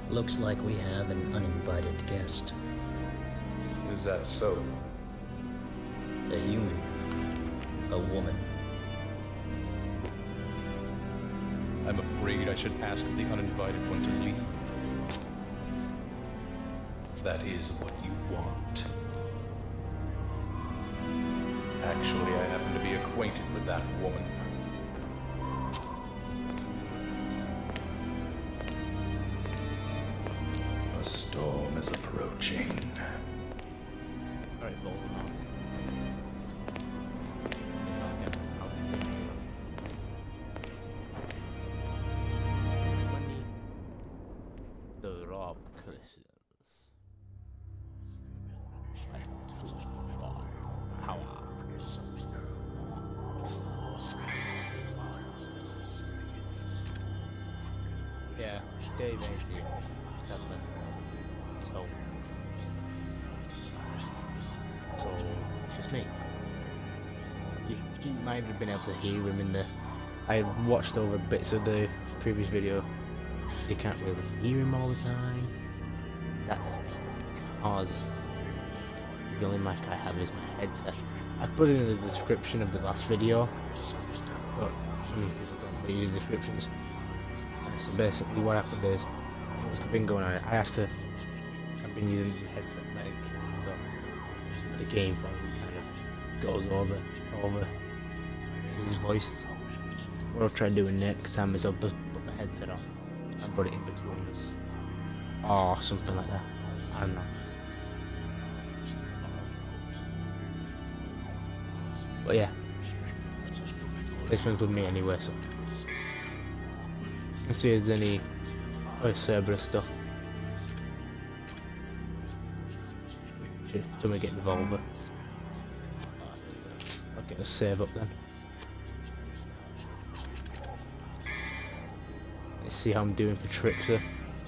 Looks like we have an uninvited guest. Is that so? A human. A woman. I'm afraid I should ask the uninvited one to leave. That is what you want. Actually, I happen to be acquainted with that woman. A storm is approaching. Alright, fold them out. It's not again. I'll continue. Money. The Rob Christians. Yeah, Dave ain't here. Definitely. So it's just me. You might have been able to hear him in the. I watched over bits of the previous video. You can't really hear him all the time. That's because the only mic I have is my headset. I put it in the description of the last video, but some people don't read the descriptions. So basically what happened is, what's been going on, I've been using the headset mic, so the game volume kind of goes over his voice. What I'll try doing next time is I'll just put my headset on and put it in between us, or something like that, I don't know. But yeah, this one's with me anyway, so let's see if there's any Cerberus stuff. Shit, somebody get involved. I'll get a save up then. Let's see how I'm doing for trickster.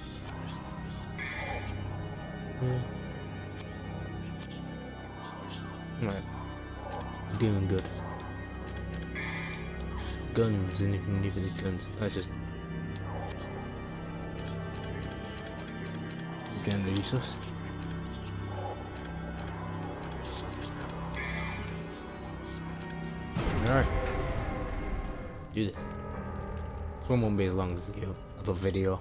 Right. Doing good. Guns, anything new for the guns. That's just again useless. Alright. Let's do this. This one won't be as long as the other video.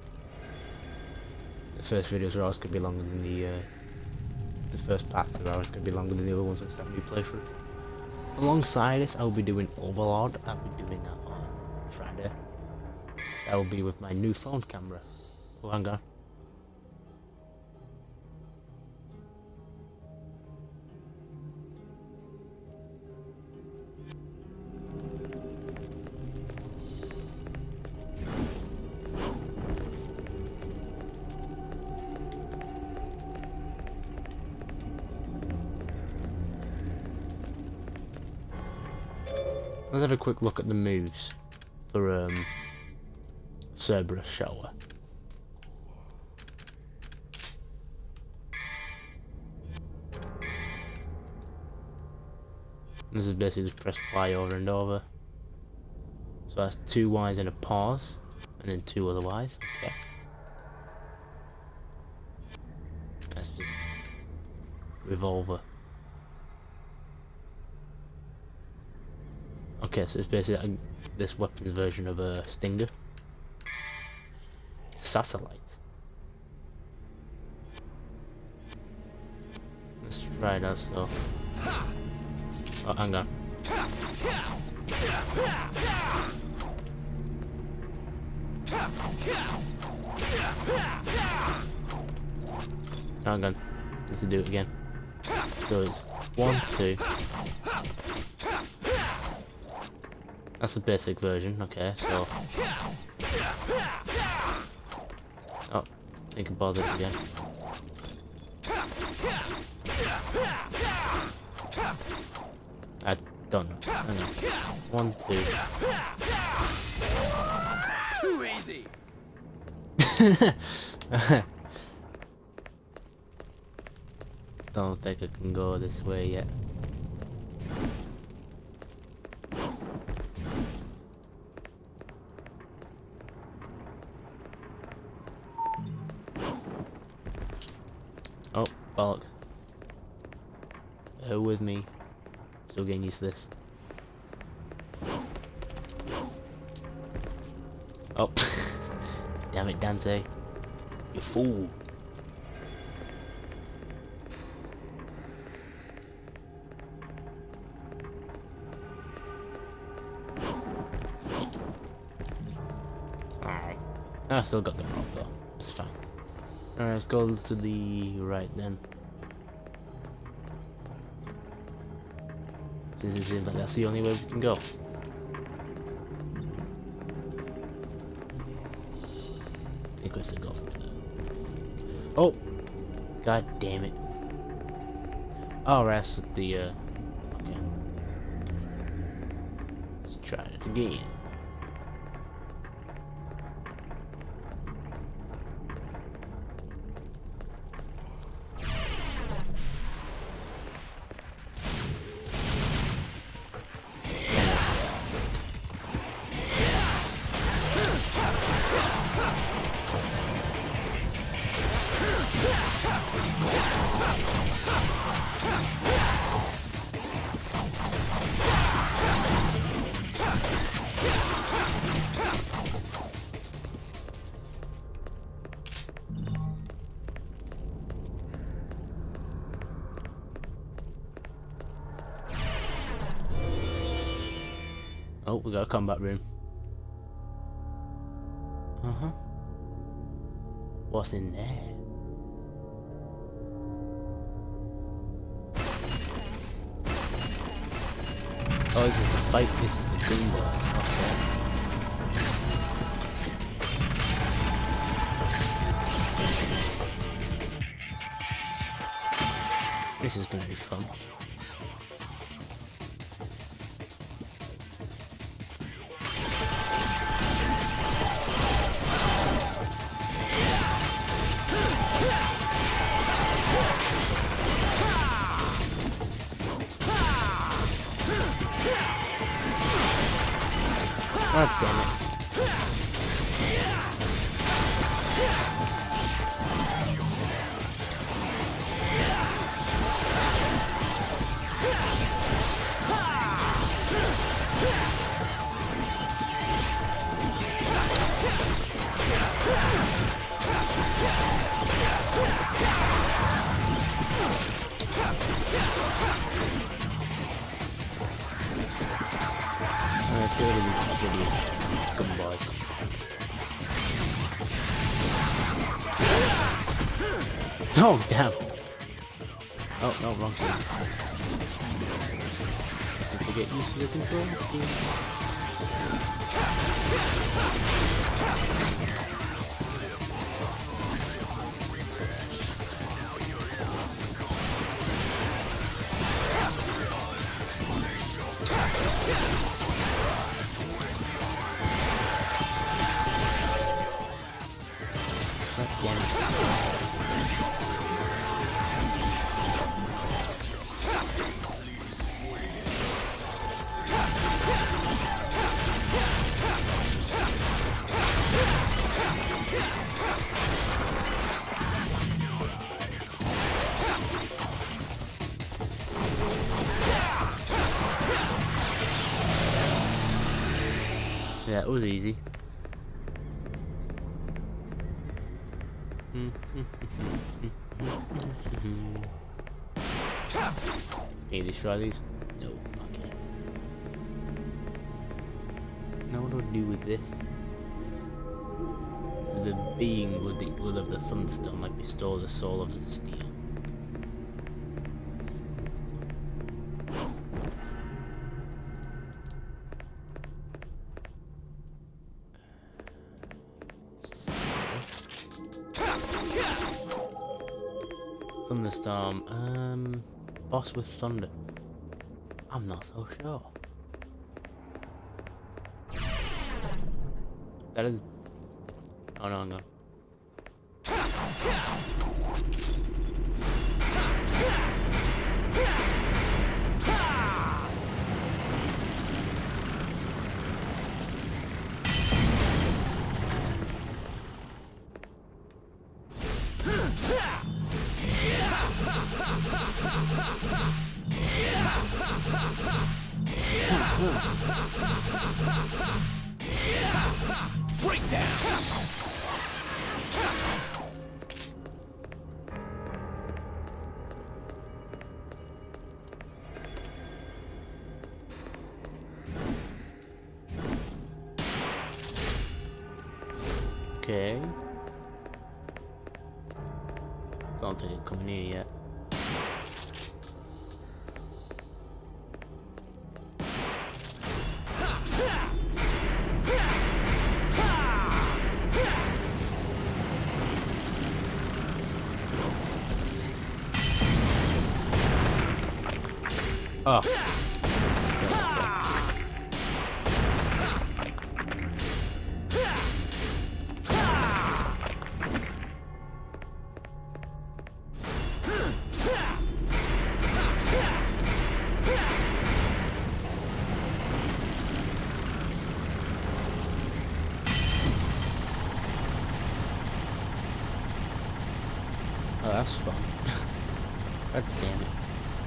The first videos are always going to be longer than the first parts are always going to be longer than the other ones when it's that new playthrough. Alongside this, I'll be doing Overlord. I'll be doing that on Friday. That will be with my new phone camera. Oh, hang on. Let's have a quick look at the moves for Cerberus, shall we? This is basically just press Y over and over. So that's 2 Ys and a pause, and then 2 other Ys. Okay. That's just revolver. Okay, so it's basically this weapon's version of a stinger. Satellite. Let's try it out, so. Oh, hang on. Hang on. Let's do it again. So it's 1, 2. That's the basic version, okay, so. Oh, you can pause it again. I don't know. Hang on. 1, 2. Too easy. Don't think I can go this way yet. Bear with me. Still getting used to this. Oh. Damn it, Dante. You fool. I still got the rope though. It's fine. Alright, let's go to the right then. Since it seems like that's the only way we can go. I think we should go for that. Oh! God damn it. Oh, that's the, okay. Let's try it again. Oh, we got a combat room. Uh-huh. What's in there? Oh, this is the fight. This is the gun boys. Okay. This is gonna be fun. God damn it. Let's get rid of these idiots. Scumbags. Oh, damn. Oh, no, wrong thing. Have to get used to the control scheme. Yeah, it was easy. Can you destroy these? No, okay. Now what do I do with this? So the being will of the thunderstorm might bestow the soul of the steel. Thunderstorm, boss with thunder. I'm not so sure. That is... Oh no, I'm going. Breakdown! Okay. Don't think it's coming here yet. Oh. Oh, that's fun. God damn it.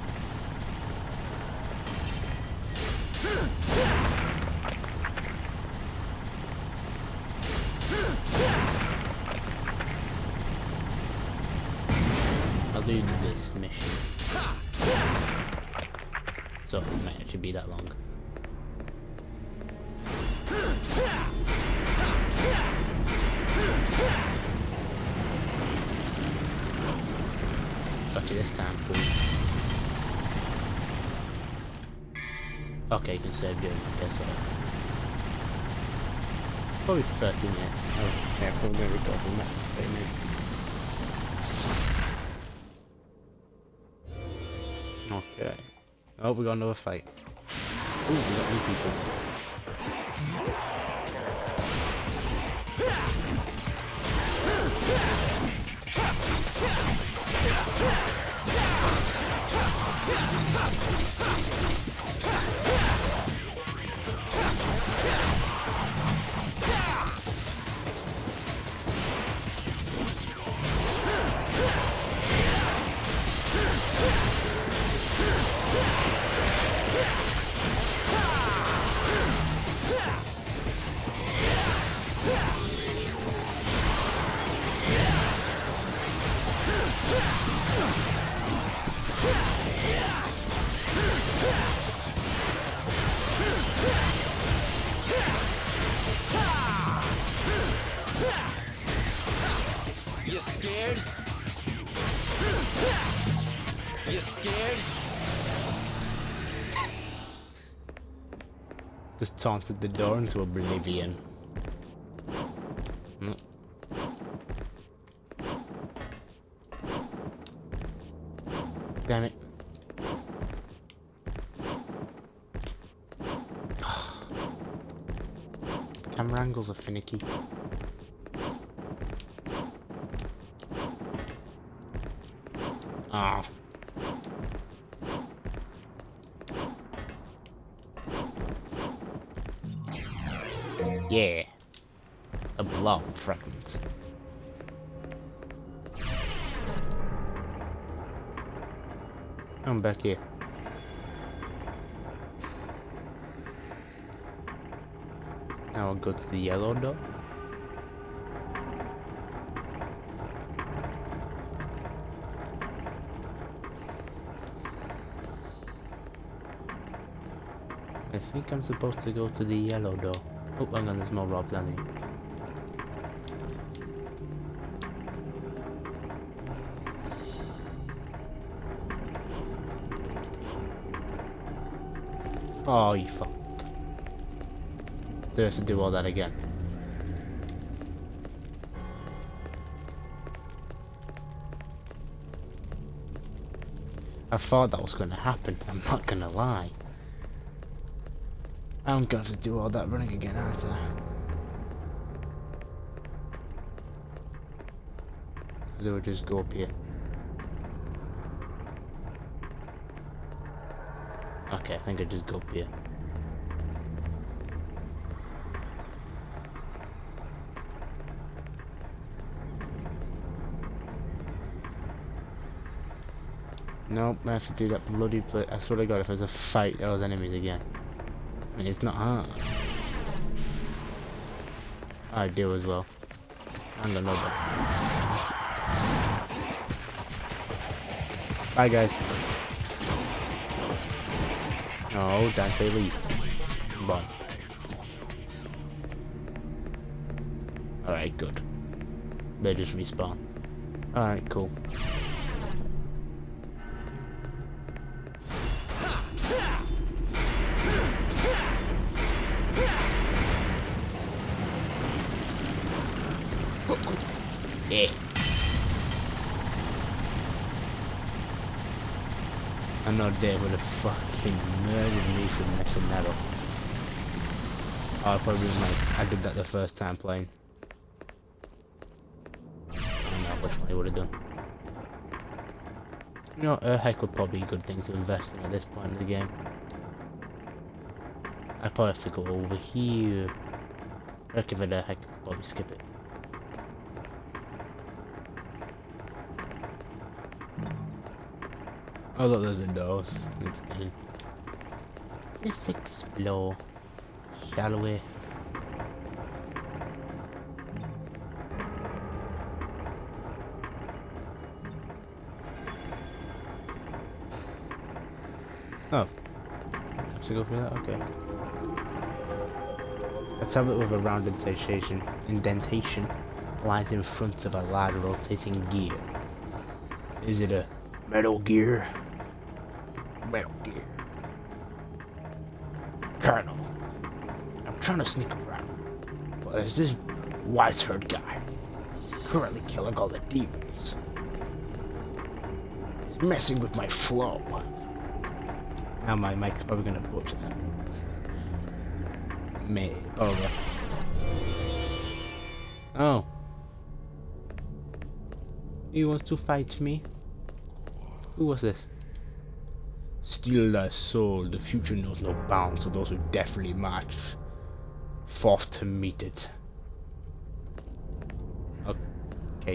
I'll do this mission. So it might actually be that long. Got you this time, fool. Okay, you can save doing it, I guess. Probably 30 minutes. Oh, yeah, probably going to record for the next 30 minutes. Okay. Oh, we got another fight. Ooh, we got new people. You scared? You scared? Just taunted the door into oblivion. Damn it. Camera angles are finicky. Ah. Yeah. A blob fragment. I'm back here. Now I'll go to the yellow door. I think I'm supposed to go to the yellow door. Oh, hang on, there's more robs down here. Oh, you fuck. Do I have to do all that again? I thought that was going to happen, I'm not going to lie. I'm going to do all that running again, aren't I? Or do I just go up here? Okay, I think I just go up here. Nope, I have to do that bloody play. I swear to God, if there's a fight, there was enemies again. And it's not hard. I do as well. And another. Bye guys. No, Dante, leave. Come on. Alright, good. They just respawn. Alright, cool. Yeah. I know Dave would have fucking murdered me for messing that up. I probably like I did that the first time playing. I don't know which one he would have done. You know, a heck would probably be a good thing to invest in at this point in the game. I probably have to go over here. I reckon if I heck could probably skip it. Oh look, there's the doors. Let's get in. Let's explore, shall we? Oh, have to go through that. Okay. A tablet with a round indentation lies in front of a large rotating gear. Is it a metal gear? Metal gear. Colonel, I'm trying to sneak around, but there's this wise-haired guy. He's currently killing all the demons. He's messing with my flow. Now my mic's probably gonna butcher that. Me, probably. Oh. He wants to fight me? Who was this? Steal thy soul, the future knows no bounds for those who definitely march forth to meet it. Okay.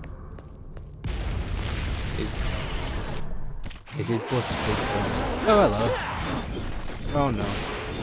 Is it possible? Oh, hello. Oh no.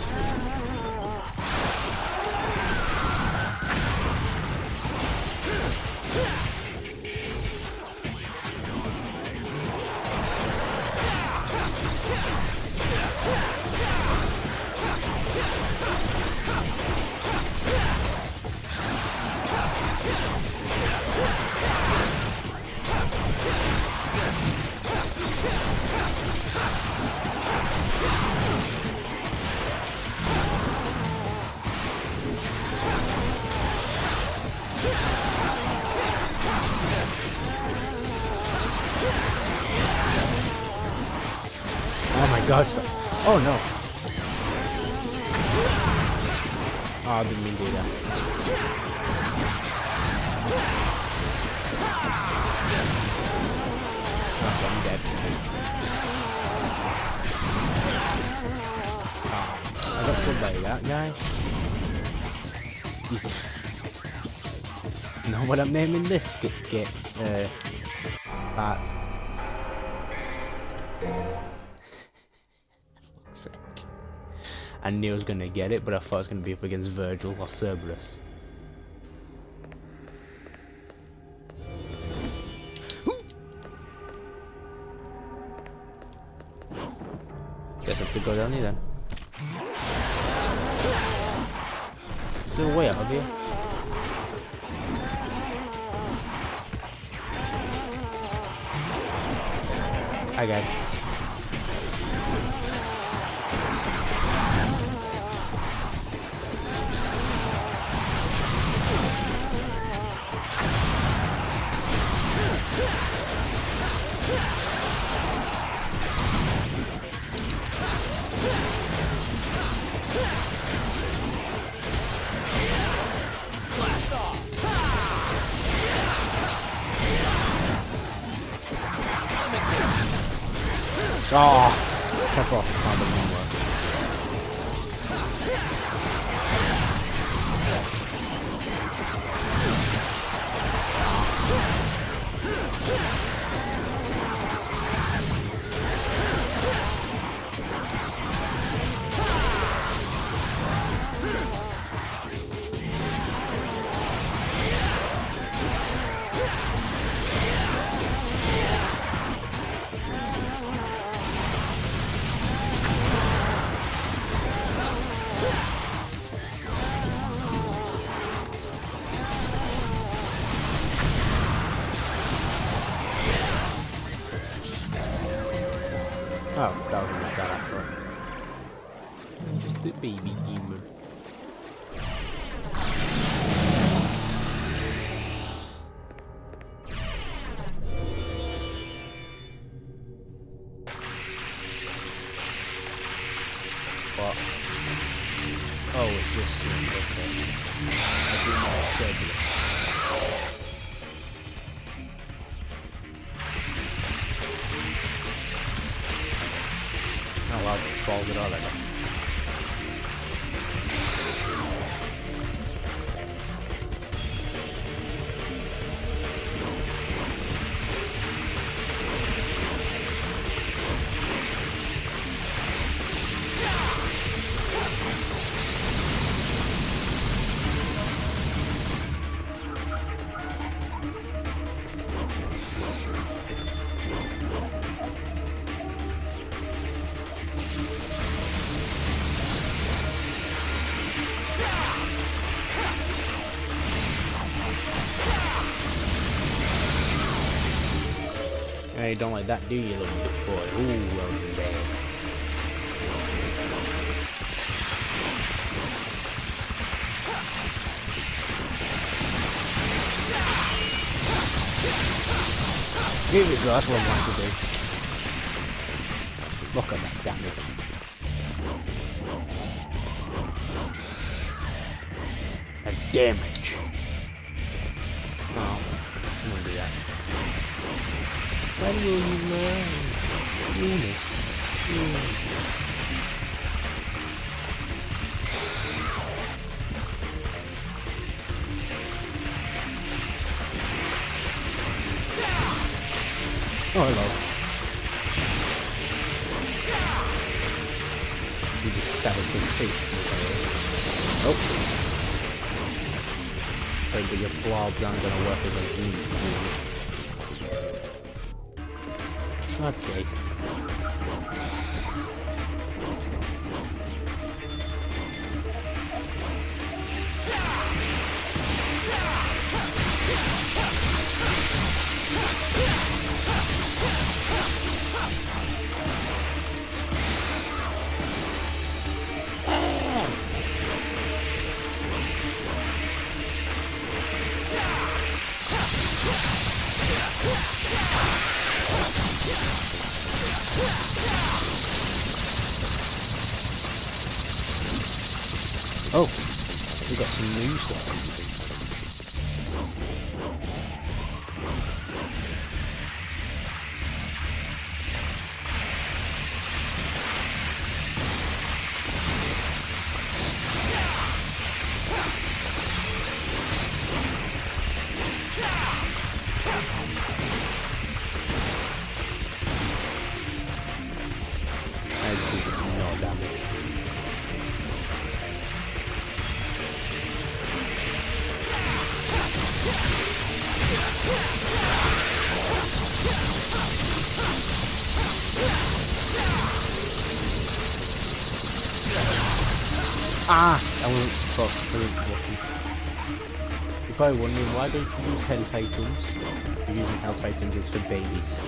Oh my gosh. Oh no. Oh, I didn't mean to do that. Oh, I'm dead. Oh, I got killed by that guy. Jesus. You know what I'm naming this? Part. I knew I was gonna get it, but I thought it was gonna be up against Virgil or Cerberus. Guess I have to go down here then. Is there a way out of here? Hi guys. Oh, fuck off, it's not the one wasn't like that after. I'm just a baby demon. What? Oh, it's just okay. I do know Cerberus. Not allowed to fall it all over. You don't like that, do you, little bitch boy? Ooh, well bad. Here we go, that's what I want to do. Look at that damage. That damage. Oh, I'm gonna do that. Why do you unit? Oh, hello. You just savage to the face. Oh. But your blobs aren't gonna work against me. Let's see. Oh, we got some new stuff. I did no damage. Ah! I wasn't lucky. You're probably wondering, why don't you use health items? You're using health items is for babies.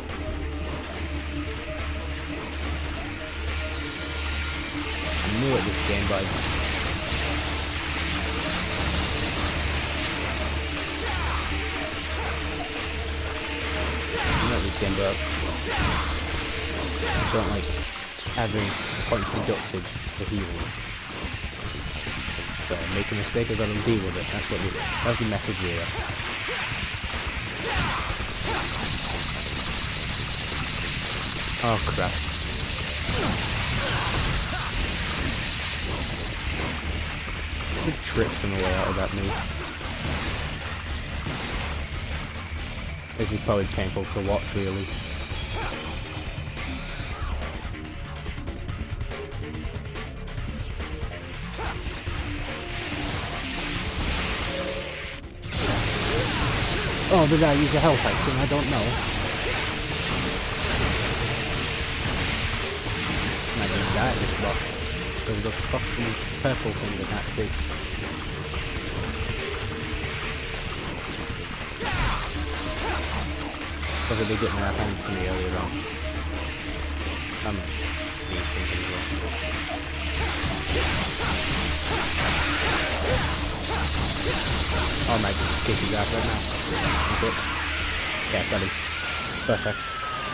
I'm new at this game, but I don't like having points deducted for healing. So make a mistake, I gotta deal with it. That's the message here. Oh crap. Good tricks on the way out of that move. This is probably painful to watch, really. Oh, did I use a health item? I don't know. I didn't die at this block. Because of those fucking purple things I can't see. Because they did my hand to me earlier on. something as well. Oh, I might just kick his ass right now. Okay. Yeah, got him. Perfect.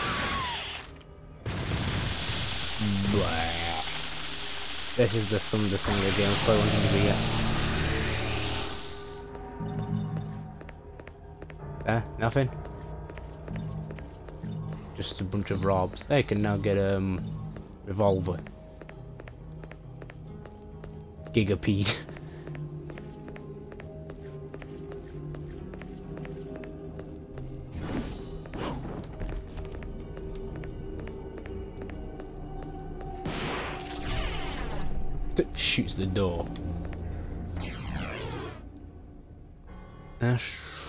Blah. This is the thunder thing again. Play one thing again. Nothing. Just a bunch of robs. They can now get revolver. Gigapede. Shoots the door. An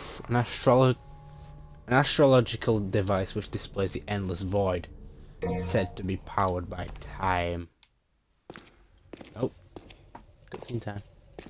astrological device which displays the endless void, said to be powered by time. Oh, cutscene time.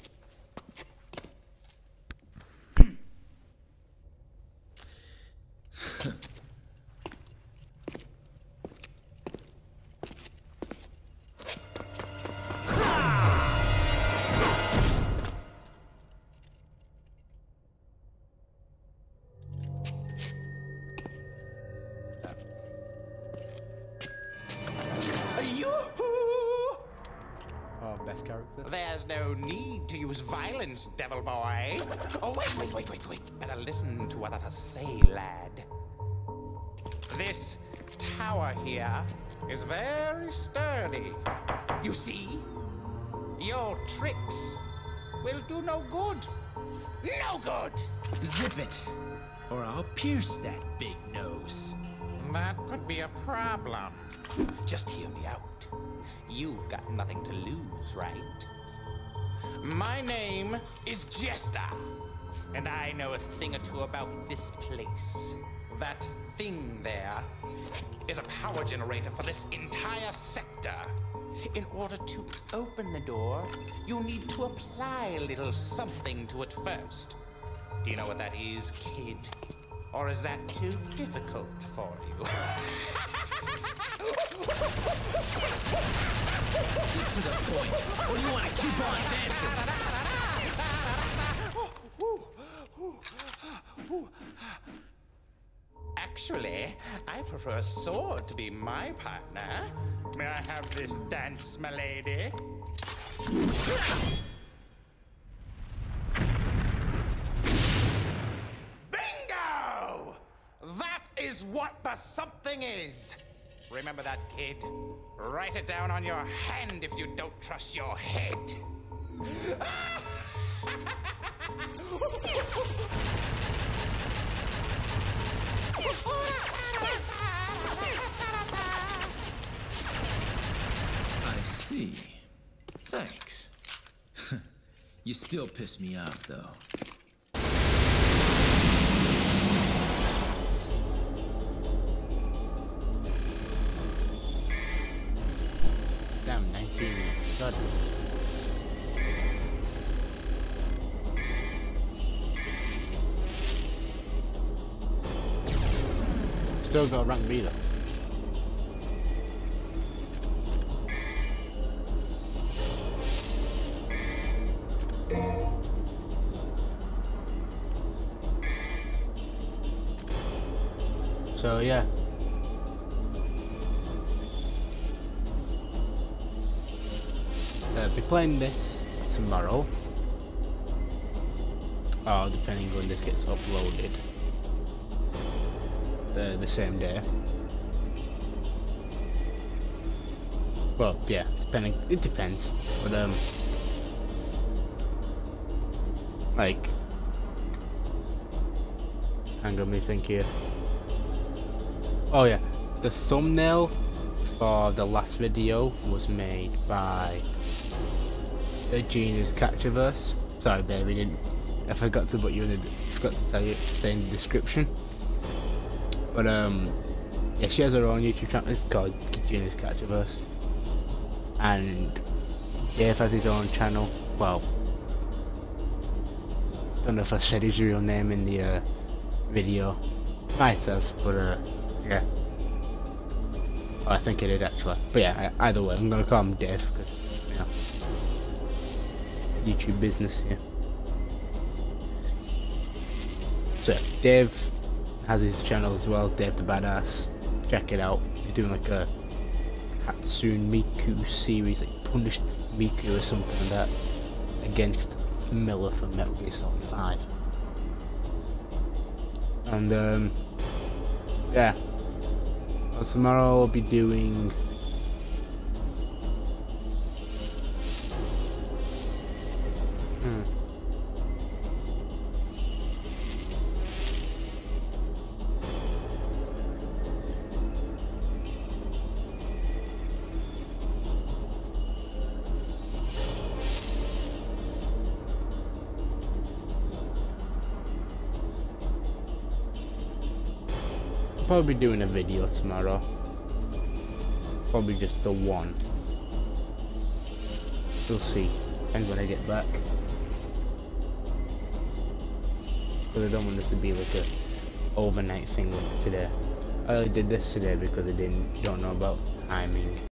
Best character. There's no need to use violence, devil boy. Oh, wait. Better listen to what others say, lad. This tower here is very sturdy. You see? Your tricks will do no good. No good! Zip it, or I'll pierce that big nose. That could be a problem. Just hear me out. You've got nothing to lose, right? My name is Jester, and I know a thing or two about this place. That thing there is a power generator for this entire sector. In order to open the door, you need to apply a little something to it first. Do you know what that is, kid? Or is that too difficult for you? Get to the point, or you want to keep on dancing? Actually, I prefer a sword to be my partner. May I have this dance, my lady? Bingo! That is what the something is. Remember that, kid? Write it down on your hand if you don't trust your head. I see. Thanks. You still piss me off, though. Damn, 19 stud. Still got rank B though. So yeah. I'll be playing this tomorrow. Or depending when this gets uploaded. The same day. Well, yeah, depending. It depends. But like, hang on, let me think here. Oh yeah, the thumbnail for the last video was made by the Genius Catcherverse. Sorry, baby, I forgot to put you in the, forgot to tell you, stay in the description. But yeah, she has her own YouTube channel. It's called Genius Catcherverse, and Dave has his own channel. Well, don't know if I said his real name in the video. Might have, but yeah. Oh, I think I did actually. But yeah, either way, I'm gonna call him Dave because, you know, YouTube business here. So Dave has his channel as well, Dave the Badass. Check it out. He's doing like a Hatsune Miku series, like Punished Miku or something like that, against Miller from Metal Gear Solid 5. And yeah. Well, tomorrow I'll be doing probably doing a video tomorrow. Probably just the one. We'll see. Depends when I get back. Because I don't want this to be like a overnight thing like today. I only did this today because I don't know about timing.